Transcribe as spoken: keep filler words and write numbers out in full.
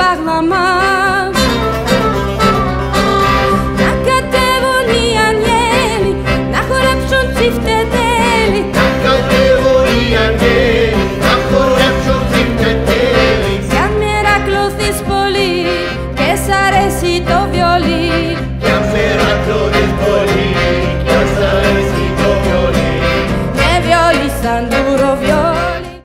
πράγμα. Να κατέβουν οι αγγέλοι, να χορέψουν τσιφτετέλη. Να κατέβουν οι αγγέλοι, να χορέψουν τσιφτετέλη. Κι αν μερακλωθείς πολύ και σ' αρέσει το βιολί,